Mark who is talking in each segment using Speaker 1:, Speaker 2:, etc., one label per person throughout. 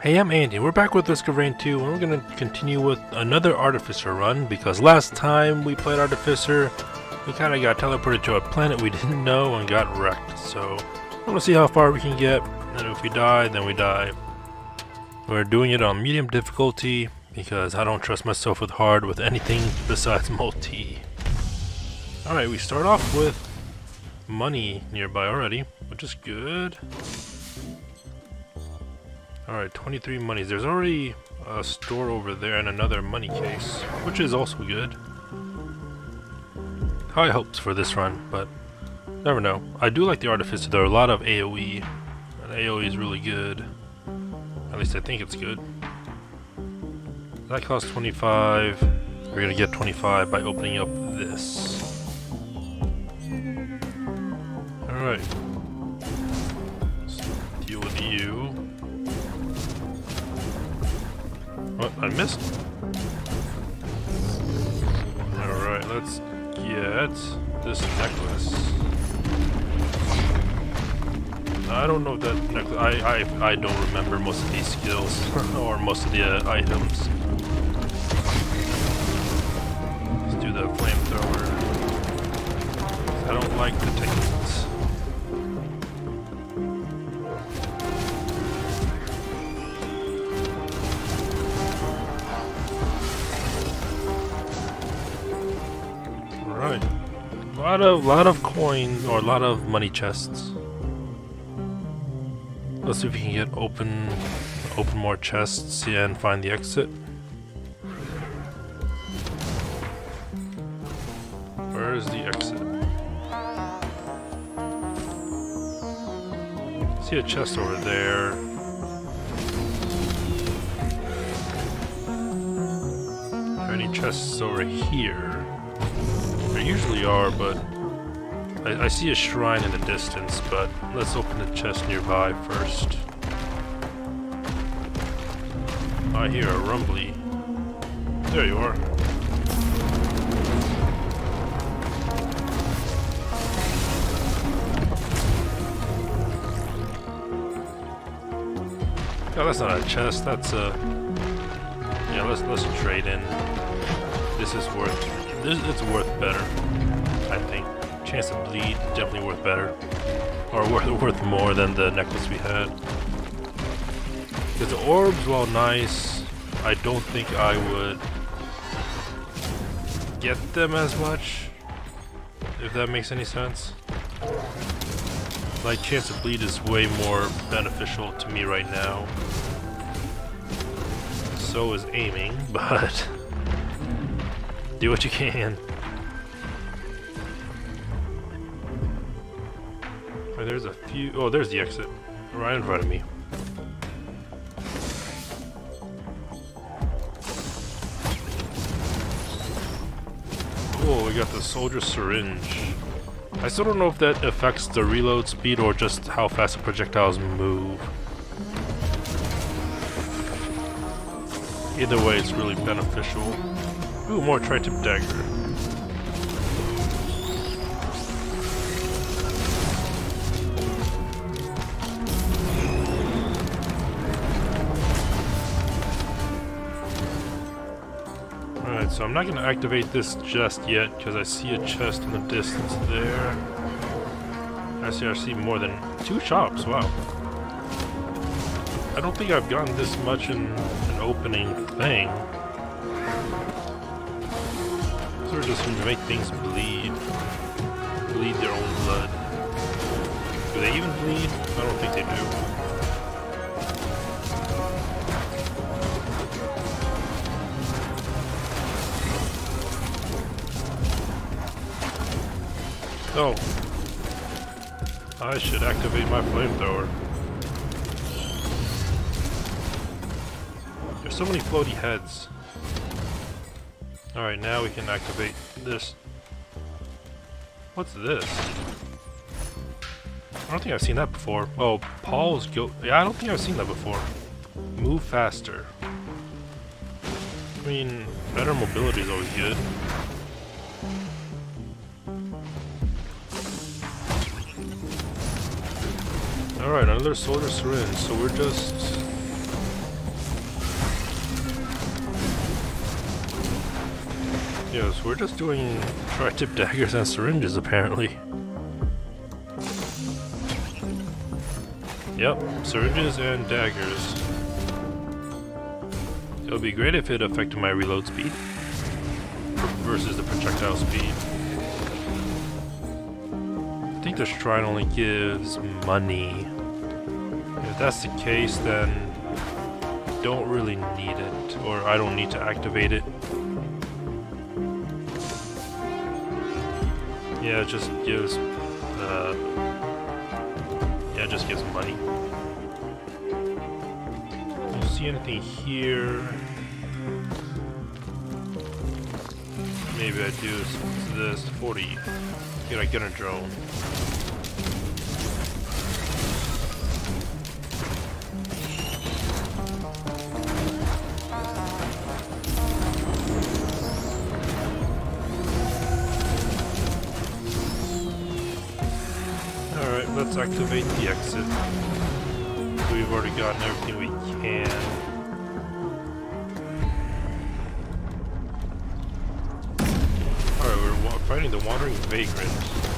Speaker 1: Hey, I'm Andy. We're back with Risk of Rain 2, and we're going to continue with another Artificer run, because last time we played Artificer, we kind of got teleported to a planet we didn't know and got wrecked. So, I want to see how far we can get, and if we die, then we die. We're doing it on medium difficulty, because I don't trust myself with hard with anything besides multi. Alright, we start off with money nearby already, which is good. Alright, 23 monies. There's already a store over there and another money case, which is also good. High hopes for this run, but never know. I do like the Artificer. There are a lot of AoE, and AoE is really good. At least I think it's good. That costs 25. We're gonna get 25 by opening up this. Alright. Let's deal with you. What? I missed? Alright, let's get this necklace. I don't know if that necklace... I don't remember most of these skills, or most of the items. Let's do the flamethrower. I don't like the techniques. Lot of coins, or a lot of money chests. Let's see if we can get open more chests and find the exit. Where is the exit? See a chest over there. Are there any chests over here? There usually are, but I see a shrine in the distance, but let's open the chest nearby first. I hear a rumbly. There you are. Oh, that's not a chest, that's a... Yeah, let's trade in. This is worth... It's worth better, I think. Chance to bleed, definitely worth better. Or worth more than the necklace we had. Because the orbs, while nice, I don't think I would get them as much, if that makes any sense. Like, chance to bleed is way more beneficial to me right now. So is aiming, but do what you can. Oh, there's a few. Oh, there's the exit right in front of me. Oh, we got the soldier syringe. I still don't know if that affects the reload speed or just how fast the projectiles move. Either way, it's really beneficial. Ooh, more tri-tip dagger. Alright, so I'm not going to activate this just yet because I see a chest in the distance there. I see more than 2 shops, wow. I don't think I've gotten this much in an opening thing. Or just make things bleed their own blood. Do they even bleed? I don't think they do. Oh, I should activate my flamethrower. There's so many floaty heads. Alright, now we can activate this. What's this? I don't think I've seen that before. Oh, Paul's go. Yeah, I don't think I've seen that before. Move faster. I mean, better mobility is always good. Alright, another soldier syringe, so we're just Yes, we're just doing tri-tip daggers and syringes apparently. Yep, syringes and daggers. It would be great if it affected my reload speed versus the projectile speed. I think the shrine only gives money. If that's the case, then I don't really need it, or I don't need to activate it. Yeah, it just gives yeah, it just gives money. Don't see anything here. Maybe I do. It's this 40. Get a drone. Alright, let's activate the exit. We've already gotten everything we can. Alright, we're fighting the Wandering Vagrant.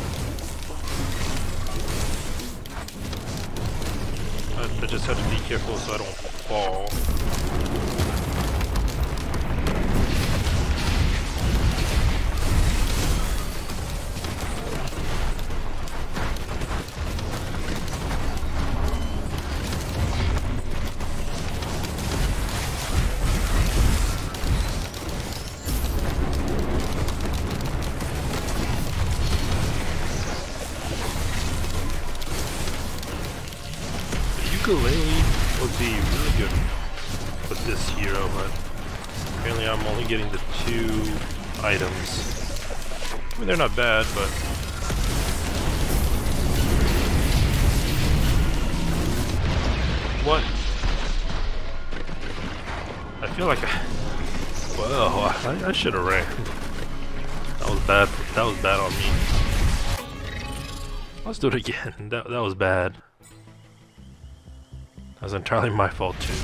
Speaker 1: I just have to be careful so I don't fall. Ukulele would be really good with this hero, but apparently I'm only getting the 2 items. I mean, they're not bad, but what? I feel like I should have ran. That was bad. That was bad on me. Let's do it again. That was bad. That was entirely my fault too.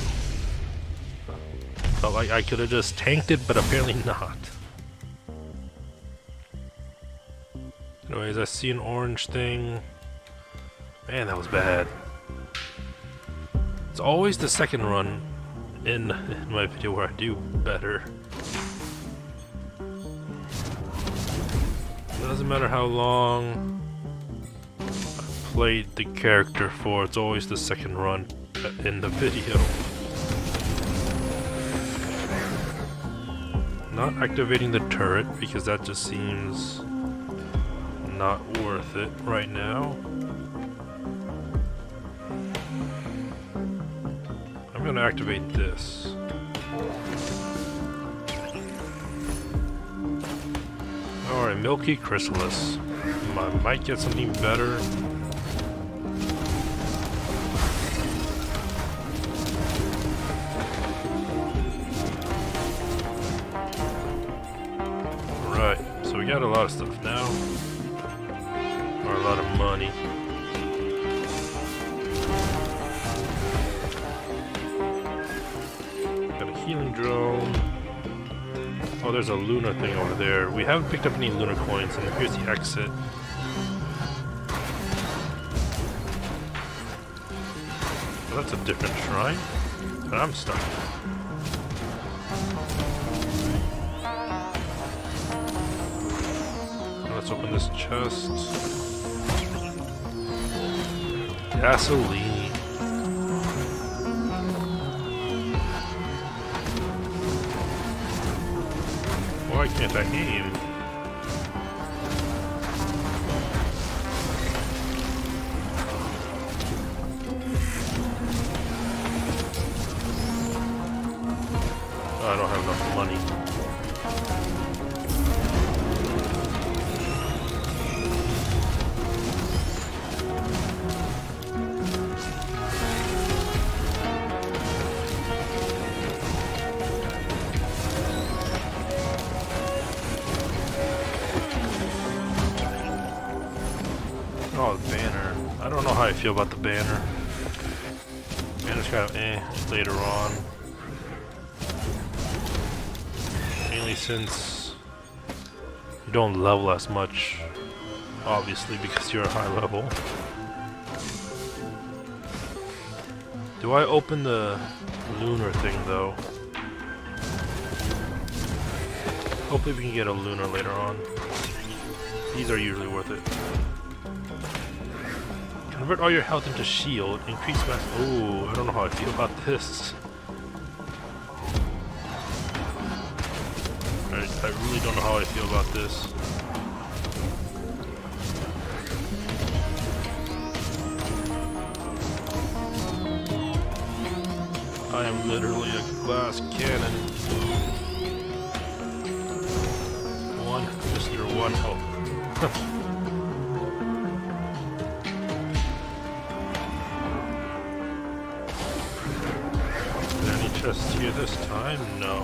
Speaker 1: Felt like I could have just tanked it, but apparently not. Anyways, I see an orange thing. Man, that was bad. It's always the second run in my video where I do better. It doesn't matter how long I've played the character for, it's always the second run in the video. Not activating the turret because that just seems not worth it right now. I'm gonna activate this. Alright, Milky Chrysalis. I might get something better. So we got a lot of stuff now, or a lot of money. Got a healing drone. Oh, there's a Luna thing over there. We haven't picked up any Luna coins, and here's the exit. Well, that's a different shrine, but I'm stuck. Let's open this chest. Gasoline. Why can't I aim? Oh, I don't have enough money. Oh, the banner. I don't know how I feel about the banner. Banner's kind of later on. Mainly since You don't level as much, obviously, because you're a high level. Do I open the lunar thing though? Hopefully we can get a lunar later on. These are usually worth it. Convert all your health into shield. Increase mass. Oh, I don't know how I feel about this. I really don't know how I feel about this. I am literally a glass cannon. Mr. One Health. Any chests here this time? No.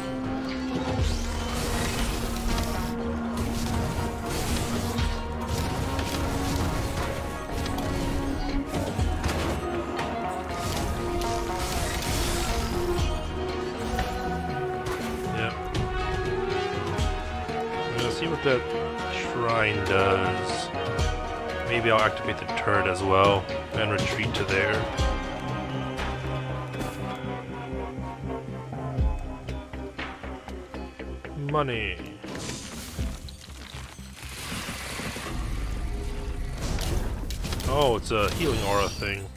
Speaker 1: See what that shrine does. Maybe I'll activate the turret as well and retreat to there. Money. Oh, it's a healing aura thing.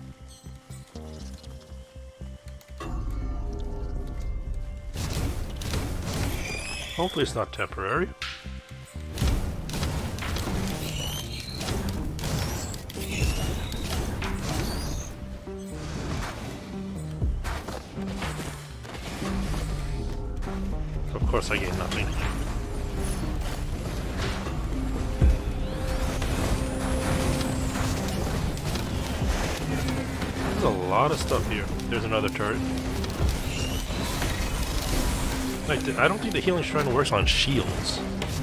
Speaker 1: Hopefully it's not temporary. Of course I gain nothing. There's a lot of stuff here. There's another turret. Like, I don't think the healing shrine works on shields.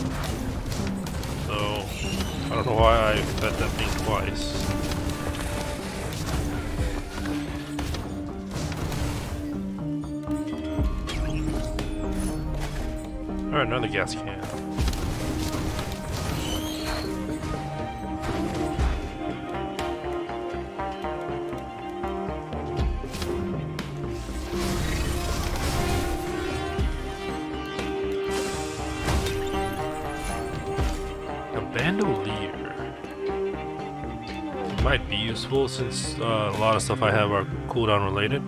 Speaker 1: So, I don't know why I fed that thing twice. Alright, another gas can. Bandolier might be useful since a lot of stuff I have are cooldown related.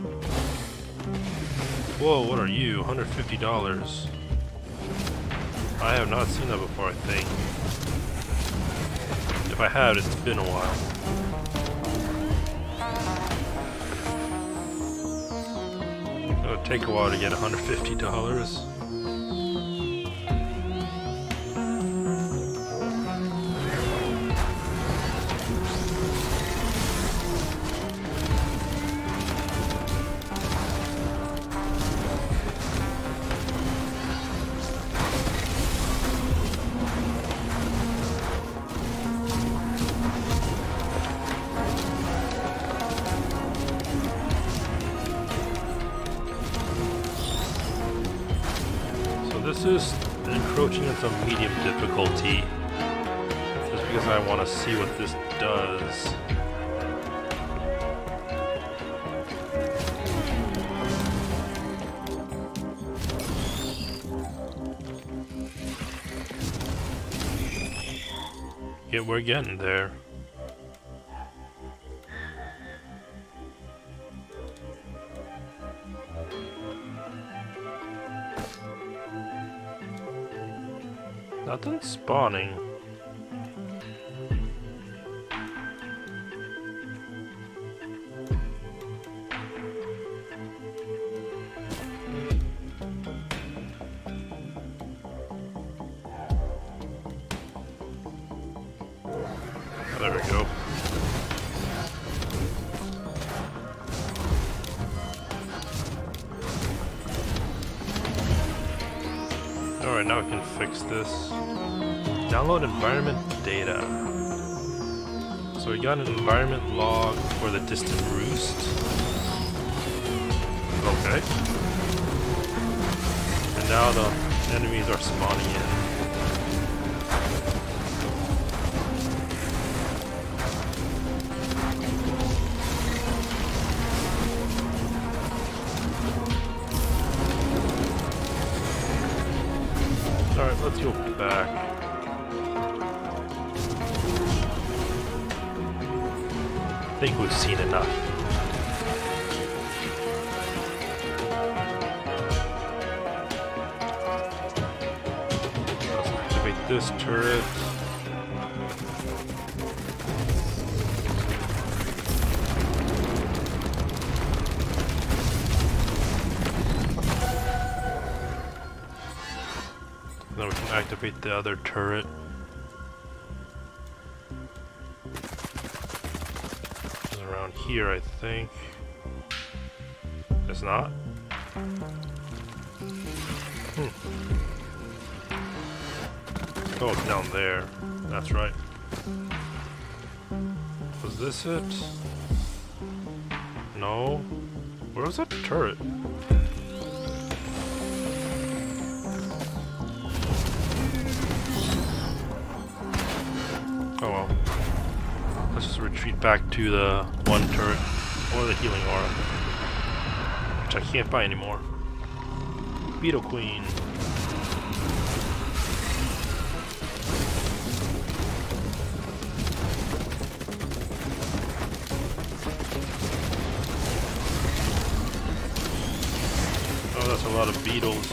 Speaker 1: Whoa, what are you? $150. I have not seen that before, I think. If I have, it's been a while. It'll take a while to get $150. This is encroaching into medium difficulty, just because I want to see what this does. Yeah, we're getting there. Nothing's spawning. Oh, there we go. Alright, now we can fix this. Download environment data. So we got an environment log for the distant roost. Okay. And now the enemies are spawning in. Alright, let's go back. I think we've seen enough. Let's activate this turret. Then we can activate the other turret. It's around here, I think. It's not? Oh, it's down there. That's right. Was this it? No? Where was that turret? Oh well. Let's just retreat back to the one turret, or the healing aura, which I can't buy anymore. Beetle Queen. Oh, that's a lot of beetles.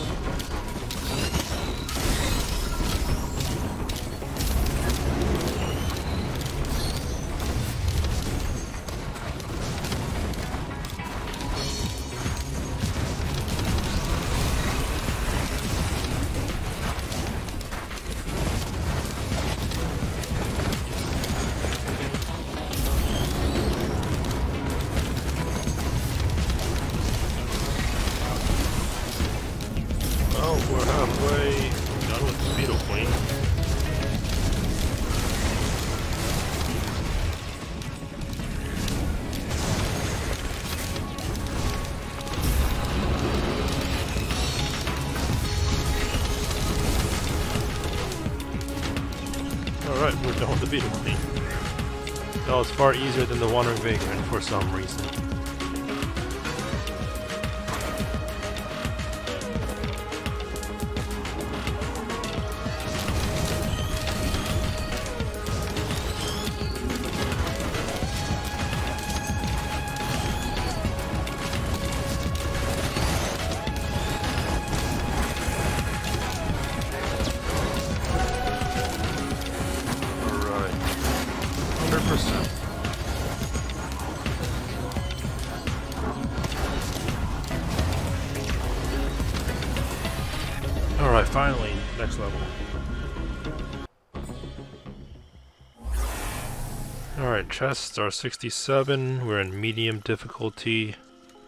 Speaker 1: We're halfway done with the Beetle Queen. Alright, we're done with the Beetle Queen. That was far easier than the Wandering Vagrant for some reason. Alright, finally, next level. Alright, chests are 67, we're in medium difficulty.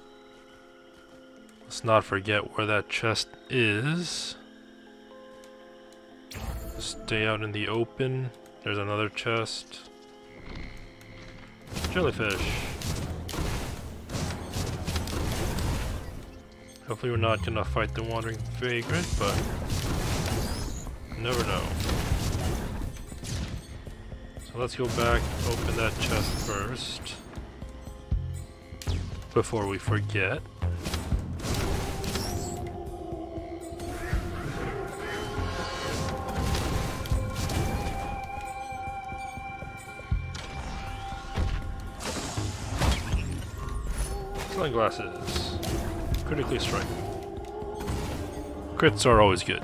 Speaker 1: Let's not forget where that chest is. Stay out in the open. There's another chest. Jellyfish. Hopefully we're not gonna fight the Wandering Vagrant, but you never know. So let's go back, open that chest first, before we forget. Sunglasses. Critically strike. Crits are always good.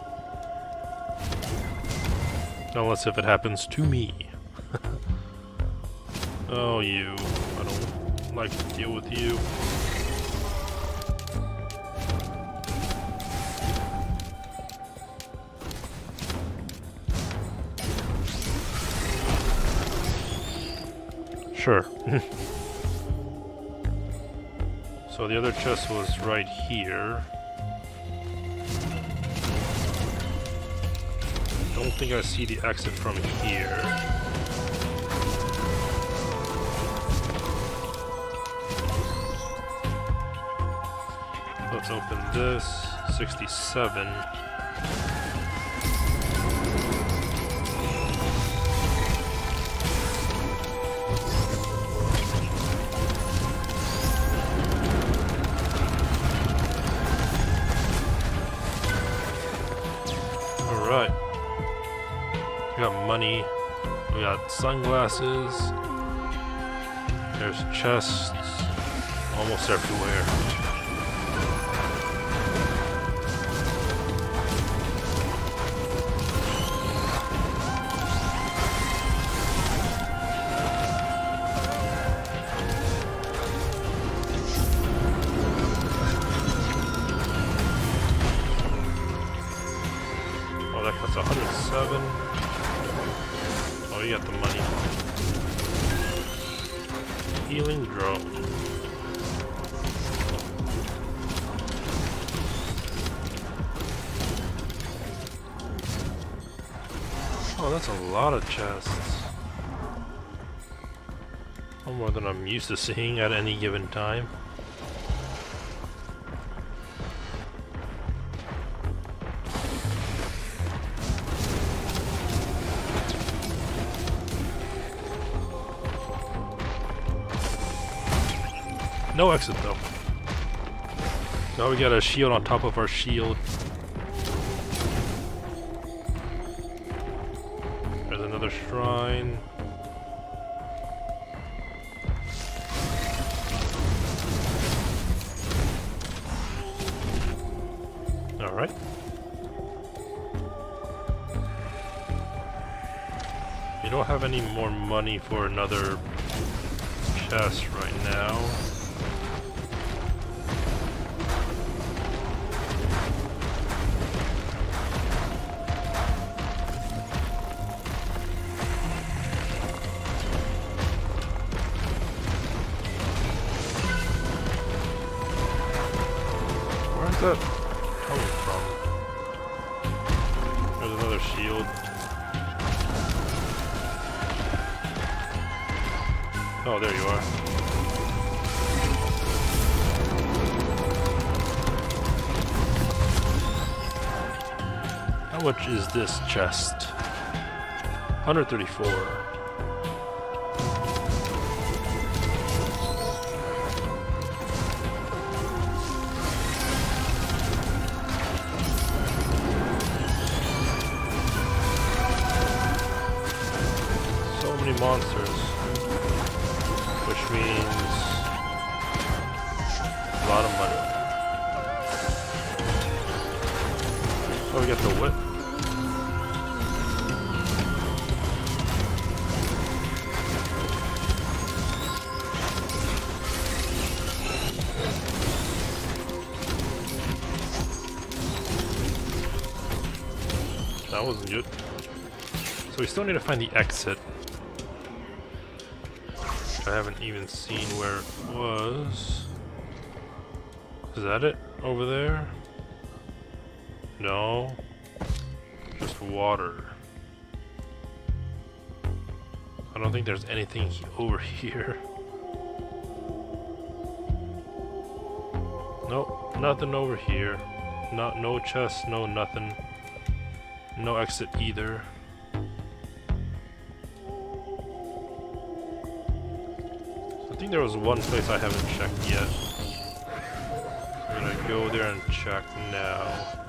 Speaker 1: Unless if it happens to me. Oh, you. I don't like to deal with you. Sure. So the other chest was right here. Don't think I see the exit from here. Let's open this. 67. money. We got sunglasses. There's chests almost everywhere. Oh, that costs 107. Oh, you got the money. Healing drone. Oh, that's a lot of chests. More than I'm used to seeing at any given time. No exit though. Now we got a shield on top of our shield. There's another shrine. Alright. We don't have any more money for another chest right now. Where's that coming from? There's another shield. Oh, there you are. How much is this chest? 134. Monsters, which means a lot of money. Oh, we got the whip. That wasn't good. So we still need to find the exit. I haven't even seen where it was. Is that it? Over there? No. Just water. I don't think there's anything over here. Nope, nothing over here. No chest, no nothing. No exit either. I think there was one place I haven't checked yet. I'm gonna go there and check now.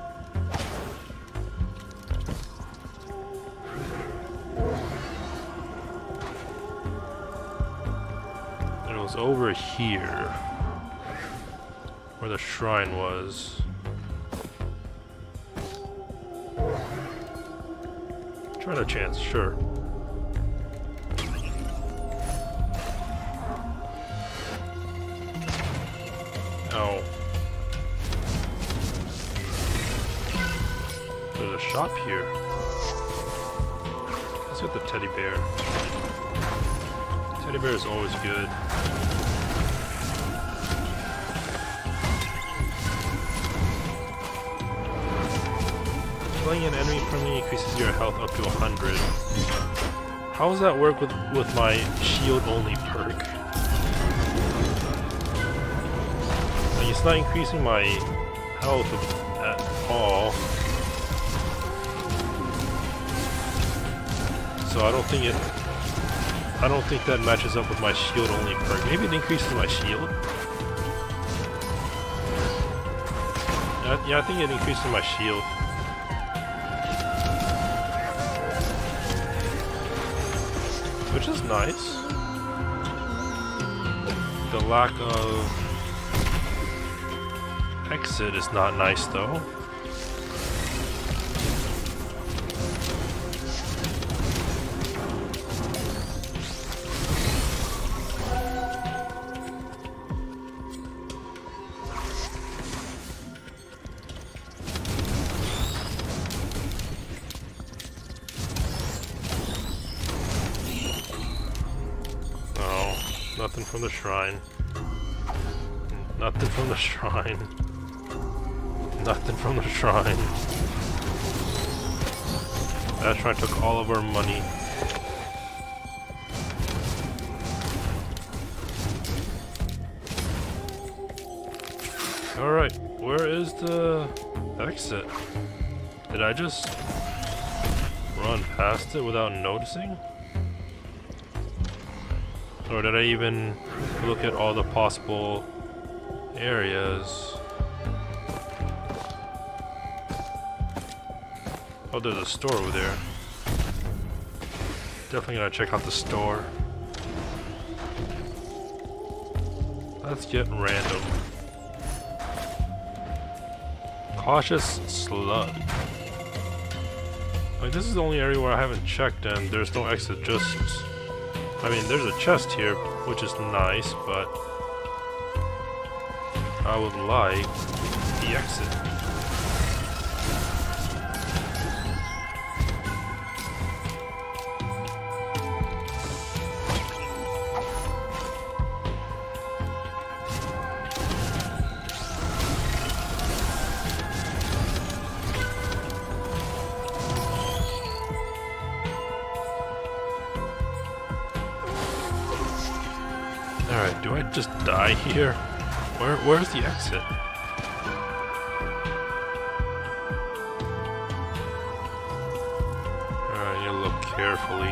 Speaker 1: It was over here, where the shrine was. Try a chance, sure. Oh. There's a shop here. Let's get the teddy bear. Teddy bear is always good. Killing an enemy permanently increases your health up to 100. How does that work with my shield only perk? It's not increasing my health at all, so I don't think that matches up with my shield only perk. Maybe it increases my shield. Yeah, I think it increases my shield. which is nice. The lack of exit is not nice though. Nothing from the shrine. Nothing from the shrine. Nothing from the shrine. That shrine took all of our money. Alright, where is the exit? Did I just run past it without noticing? Or did I even look at all the possible areas? Oh, there's a store over there. Definitely gonna check out the store. Let's get random. Cautious slug. Like, this is the only area where I haven't checked and there's no exit, just... I mean, there's a chest here, which is nice, but I would like the exit. Alright, do I just die here? Where's the exit? Alright, you look carefully.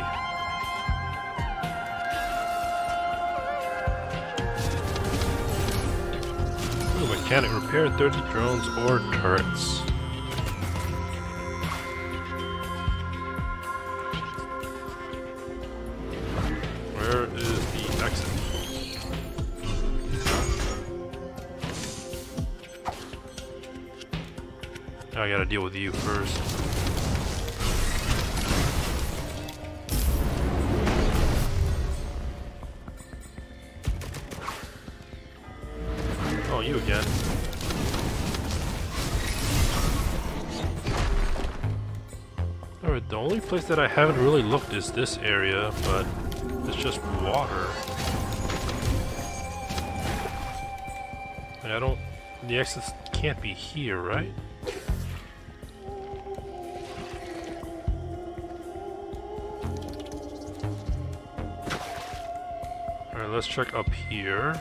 Speaker 1: Ooh, mechanic, repair 30 drones or turrets. Where is the exit? I gotta deal with you first. Oh, you again. Alright, the only place that I haven't really looked is this area, but it's just water. I don't... The exits can't be here, right? Alright, let's check up here.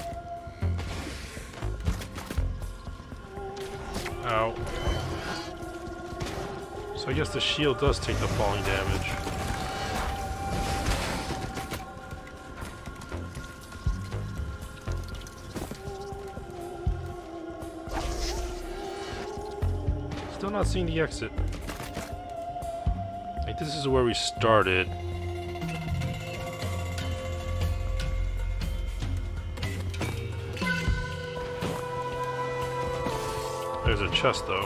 Speaker 1: Ow. So I guess the shield does take the falling damage. Still not seeing the exit. Like, this is where we started. There's a chest though.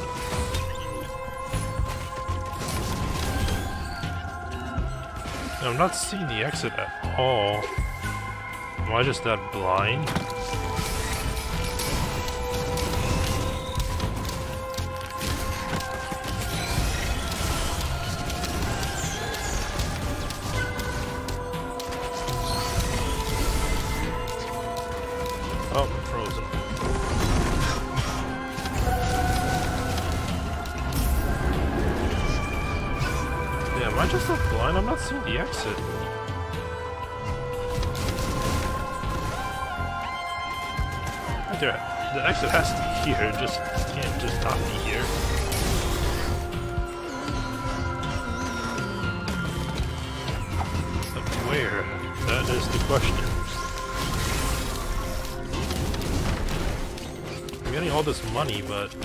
Speaker 1: I'm not seeing the exit at all. Am I just that blind? Oh, I'm frozen. Yeah, am I just that blind? I'm not seeing the exit. Right there. The exit has to be here. Just can't just not be here. But where? That is the question. I'm getting all this money, but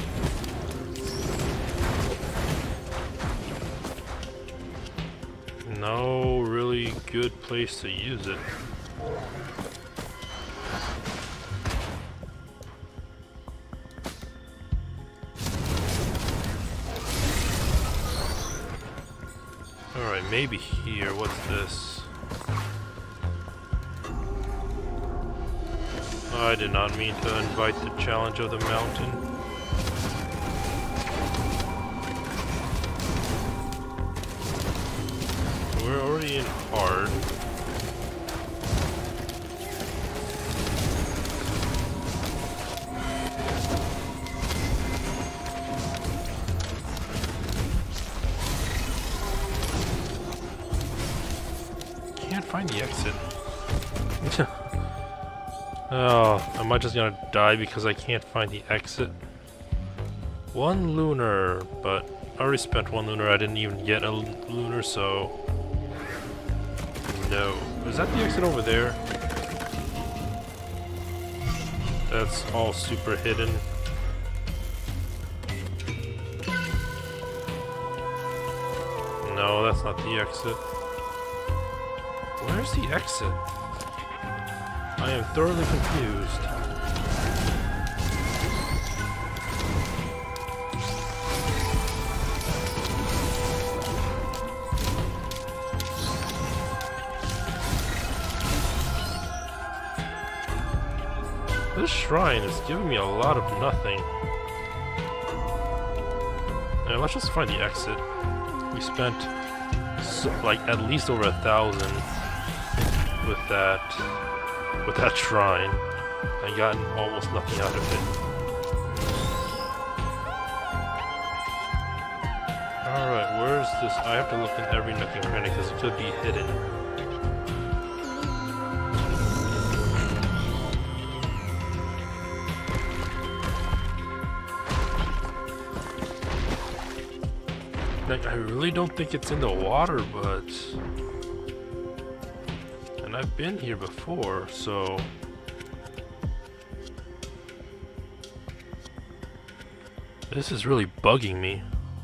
Speaker 1: no really good place to use it. Alright, maybe here. What's this? I did not mean to invite the challenge of the mountain. We're already in hard. Can't find the exit. Oh, am I just gonna die because I can't find the exit? 1 lunar, but I already spent 1 lunar. I didn't even get a lunar, so no. Is that the exit over there? That's all super hidden. No, that's not the exit. Where's the exit? I am thoroughly confused. This shrine is giving me a lot of nothing. Now, let's just find the exit. We spent like at least over 1,000 with that shrine. I gotten almost nothing out of it. Alright, where's this? I have to look in every nook and cranny because it could be hidden. Like, I really don't think it's in the water, but... And I've been here before, so... This is really bugging me.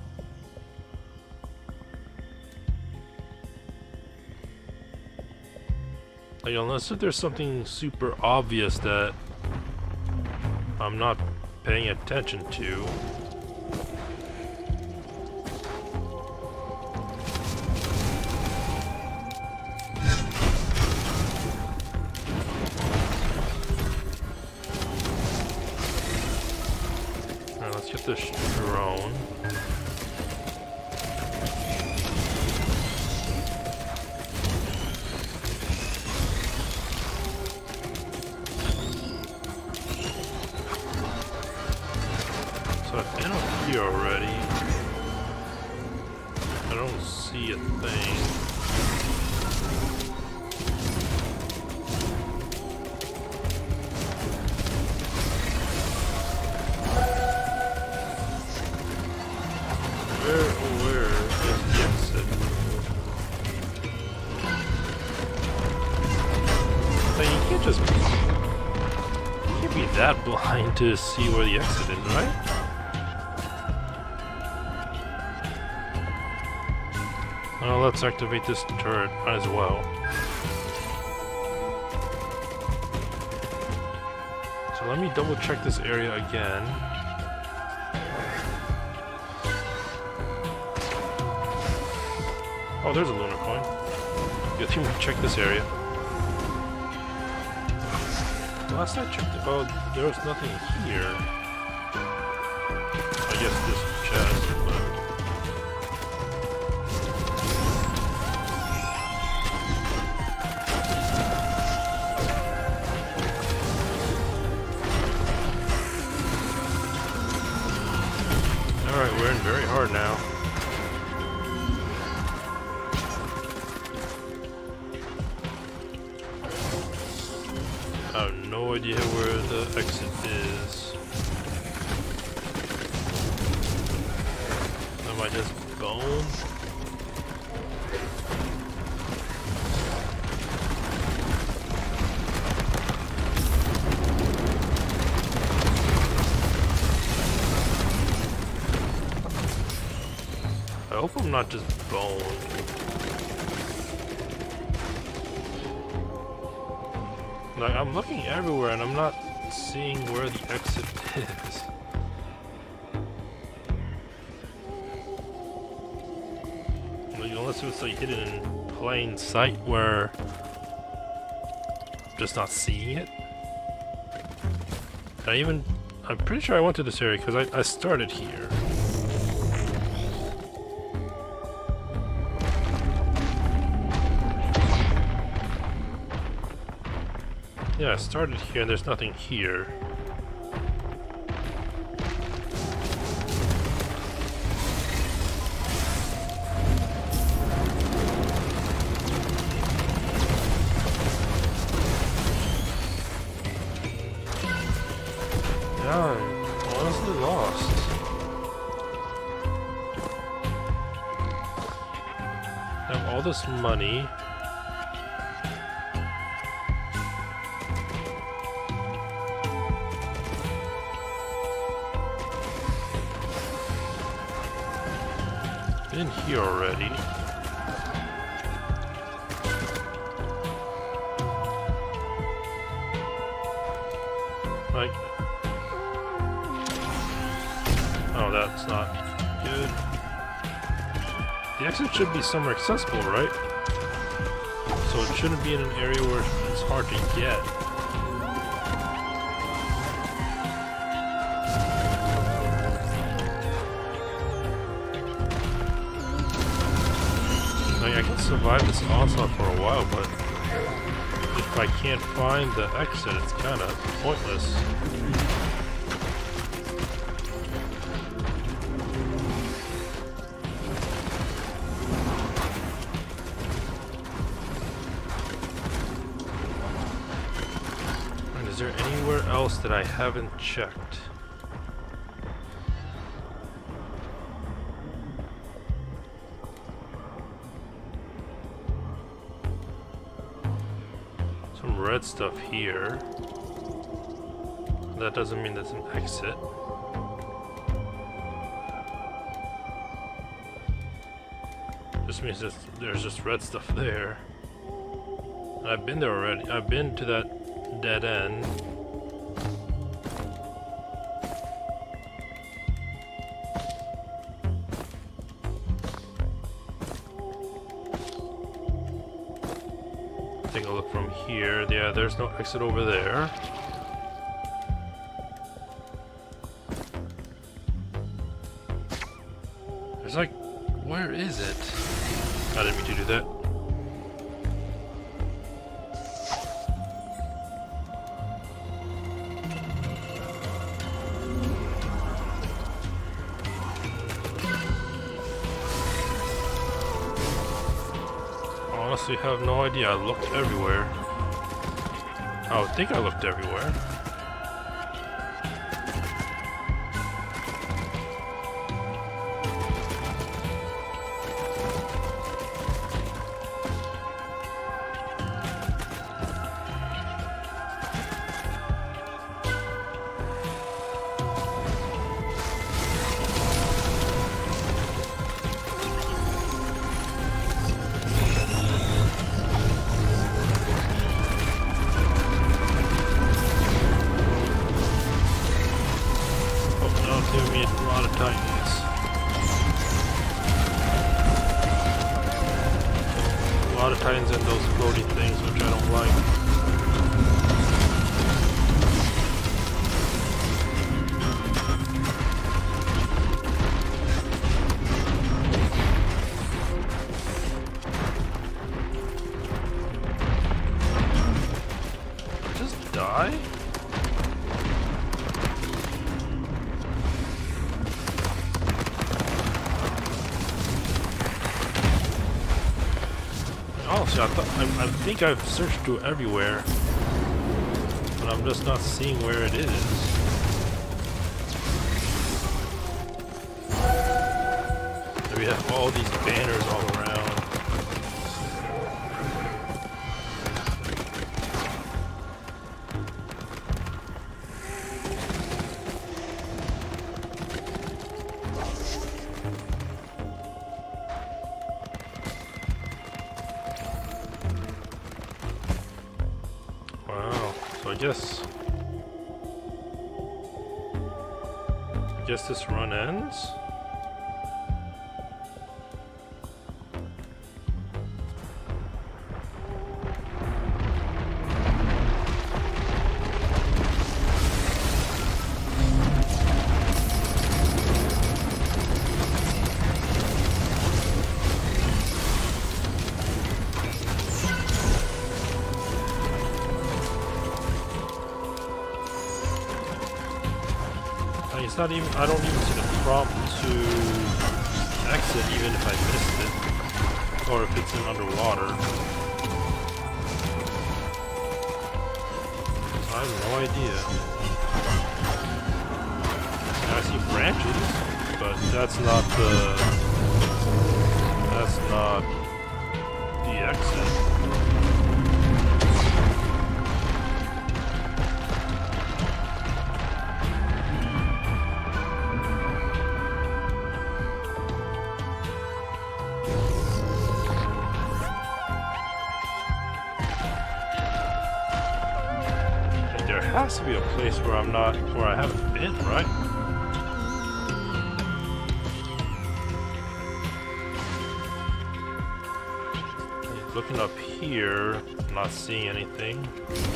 Speaker 1: Like, unless if there's something super obvious that I'm not paying attention to. This drone. So I've been up here already. I don't see a thing. Where is the exit? So you can't be that blind to see where the exit is, right? Well, let's activate this turret, might as well. So let me double check this area again. Oh, there's a lunar coin. Good thing we check this area. Last I checked it, oh, there was nothing here. I guess this chest, but... Alright, we're in very hard now. I have no idea where the exit is. Am I just bone? I hope I'm not just bone. Like, I'm looking everywhere and I'm not seeing where the exit is. Like, unless it was like hidden in plain sight where I'm just not seeing it. I'm pretty sure I went to this area because I started here. Yeah, I started here and there's nothing here. Yeah, I'm honestly lost. I have all this money. Been here already. Like, oh, that's not good. The exit should be somewhere accessible, right? So it shouldn't be in an area where it's hard to get. I can survive this onslaught for a while, but if I can't find the exit, it's kind of pointless. And is there anywhere else that I haven't checked? Red stuff here. That doesn't mean that's an exit. Just means that there's just red stuff there. And I've been there already. I've been to that dead end. Take a look from here. Yeah, there's no exit over there. There's like, where is it? I didn't mean to do that. Honestly, have no idea. I looked everywhere. I would think I looked everywhere. Titans and those floaty things, which I don't like. Just die? Honestly, I think I've searched through everywhere, but I'm just not seeing where it is. We have all these banners all around. Wow. I guess this run ends. It's not even, I don't even see the prompt to exit even if I missed it, or if it's in underwater. I have no idea. I see branches, but that's not the exit. There has to be a place where I haven't been, right? Looking up here, I'm not seeing anything.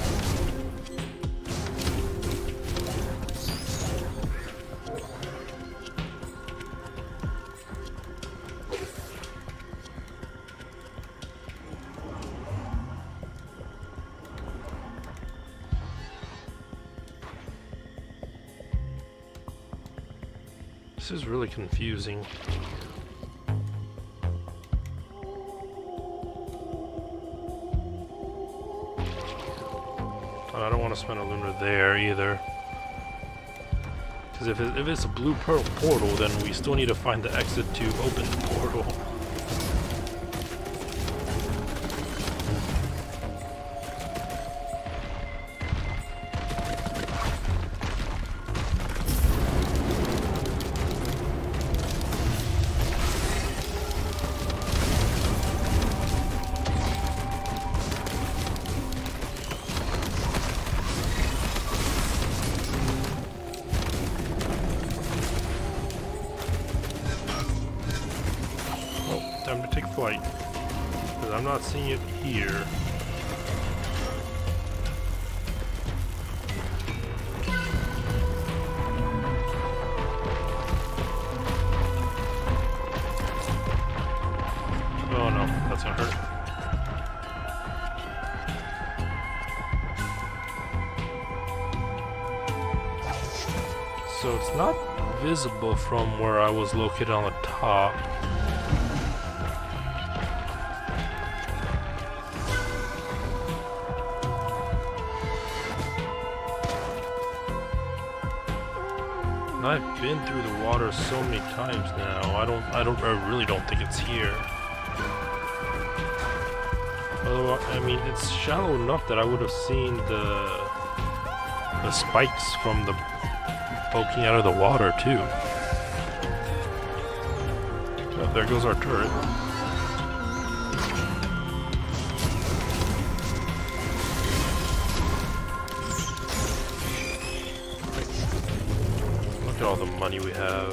Speaker 1: This is really confusing. I don't want to spend a lunar there either. Because if it's a blue portal, then we still need to find the exit to open the portal. Time to take flight, because I'm not seeing it here. Oh no, that's gonna hurt. So it's not visible from where I was located on the top. I've been through the water so many times now. I really don't think it's here. Although, I mean, it's shallow enough that I would have seen the spikes from the poking out of the water too. Oh, there goes our turret. Look at all the money we have.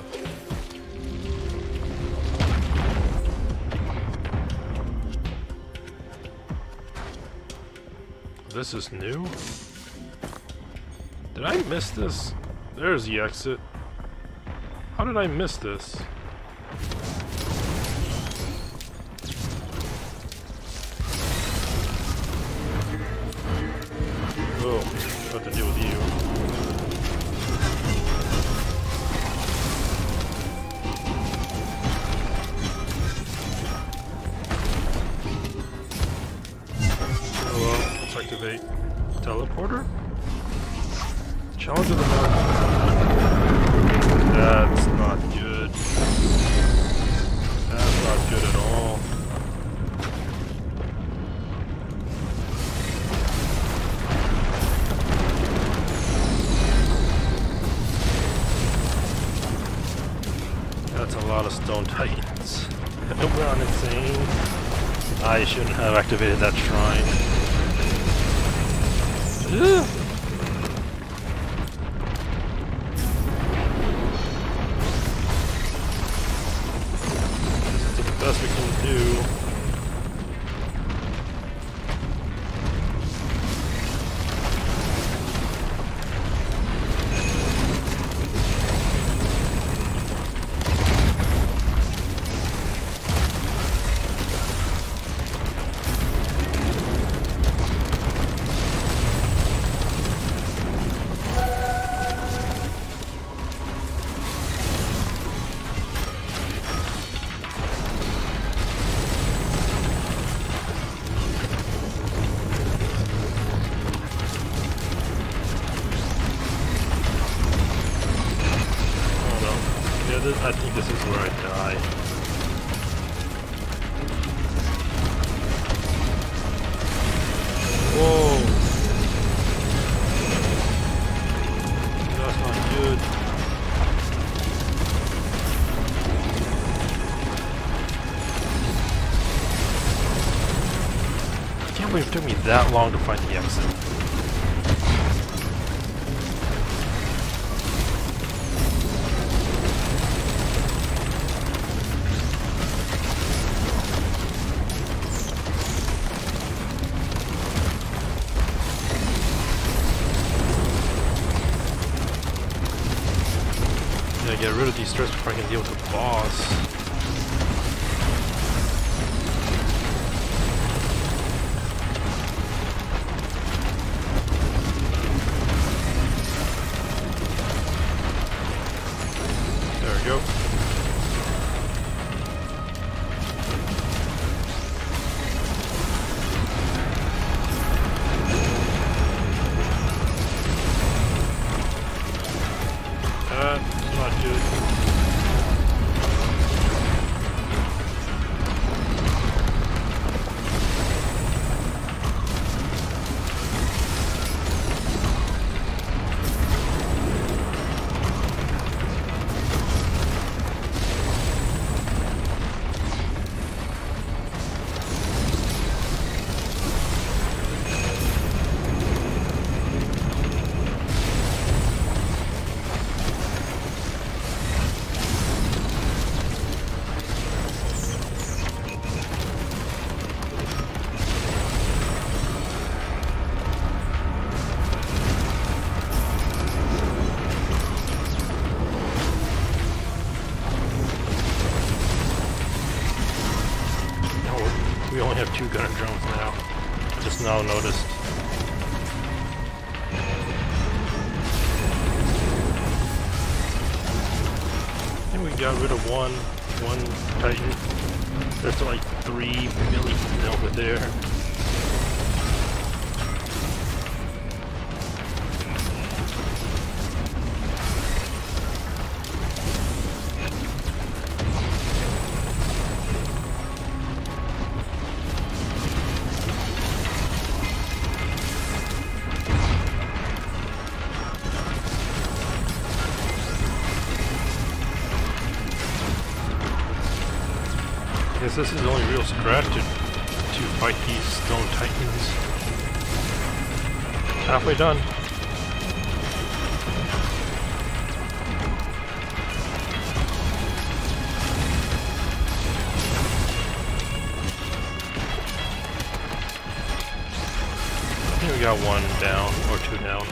Speaker 1: This is new? Did I miss this? There's the exit. How did I miss this? Oh, what to deal with you? Oh well, let's activate teleporter. Challenge of the mountain. That's not good. That's not good at all. That's a lot of stone titans. We're on insane. I shouldn't have activated that shrine. Ugh. I think this is where I die. Whoa! That's not good. I can't believe it took me that long to find the exit. Get rid of these threats before I can deal with the boss. There we go. Not good. We only have 2 gunner drones now. Just now noticed. I think we got rid of one Titan. There's like 3 million over there. I guess this is the only real strat to fight these stone titans. Halfway done. I think we got 1 down, or 2 down.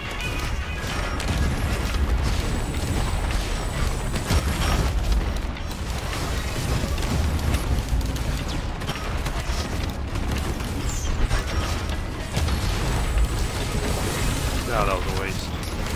Speaker 1: Oh, that was a waste.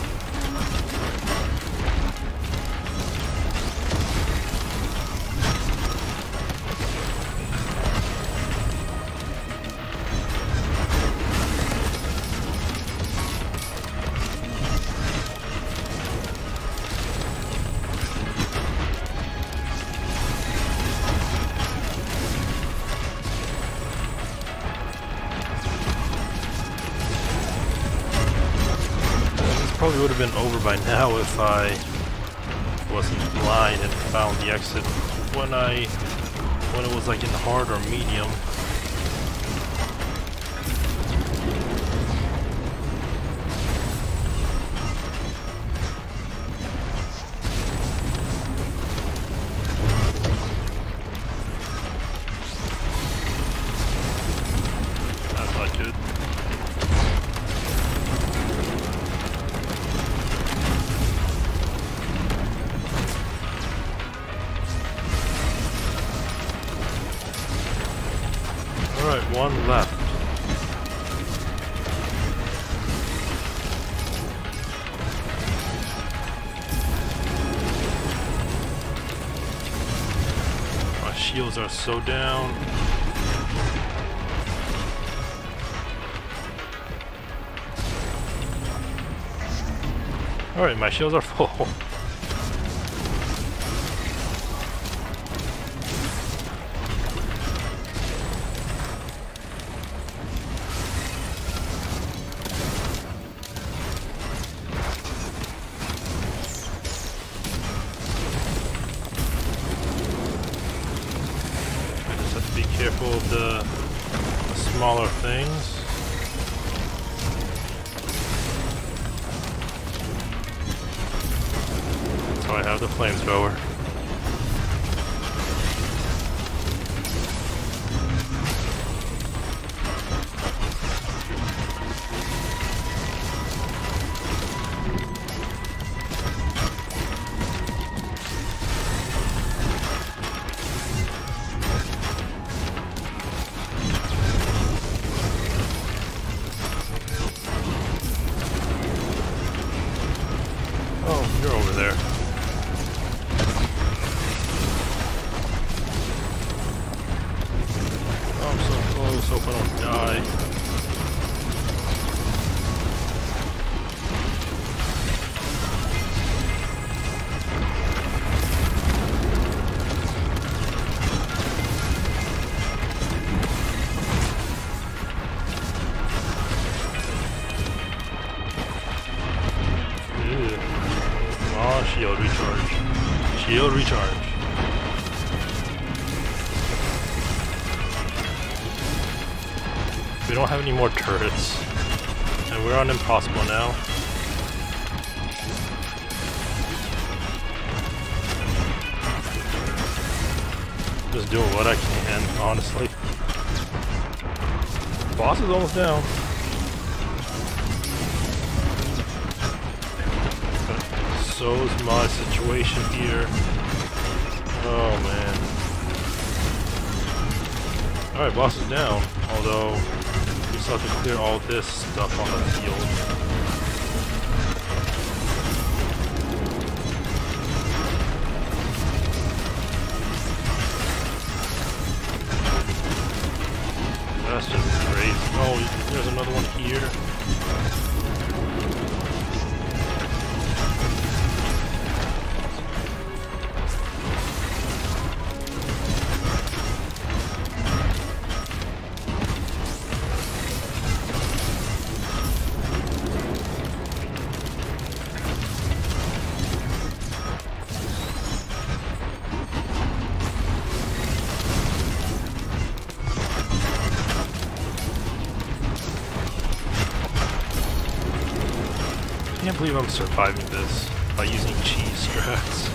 Speaker 1: Probably would have been over by now if I wasn't blind and found the exit when it was like in hard or medium. That's not good. Alright, 1 left. My shields are so down. Alright, my shields are full. careful of the smaller things. So I have the flamethrower. Oh, you're over there. Oh, I'm so close, hope I don't die. Ew. Oh, shield recharge. Shield recharge. We don't have any more turrets. And we're on impossible now. Just doing what I can, honestly. Boss is almost down. So is my situation here. Oh man. Alright, boss is down. Although, we still have to clear all this stuff on the field. That's just crazy. Oh, there's another one here. I can't believe I'm surviving this by using cheese strats.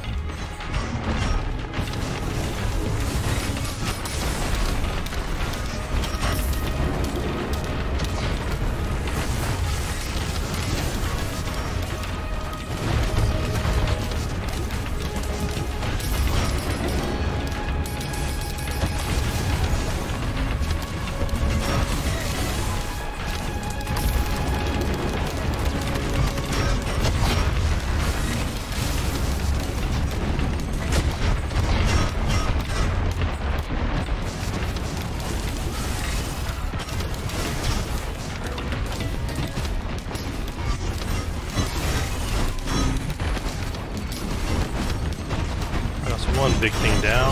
Speaker 1: One big thing down.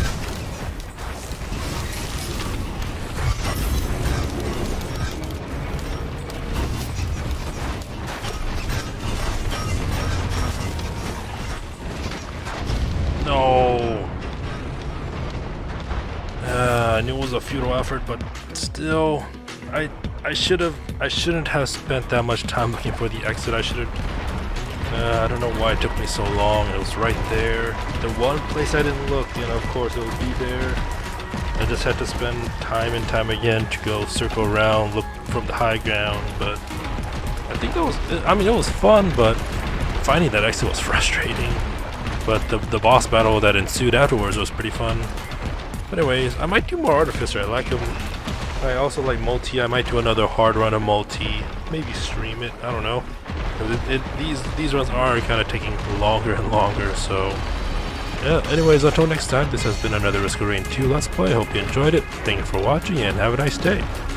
Speaker 1: No. I knew it was a futile effort, but still, I shouldn't have spent that much time looking for the exit. I should have. I don't know why it took me so long. It was right there. The one place I didn't look, and of course it would be there. I just had to spend time and time again to go circle around, look from the high ground. But I think that was, I mean, it was fun, but finding that exit was frustrating. But the boss battle that ensued afterwards was pretty fun. But anyways, I might do more Artificer. I like him. I also like multi. I might do another hard run of multi. Maybe stream it. I don't know. These runs are kind of taking longer and longer, so yeah. Anyways, until next time, this has been another Risk of Rain 2 Let's Play. Hope you enjoyed it. Thank you for watching, and have a nice day.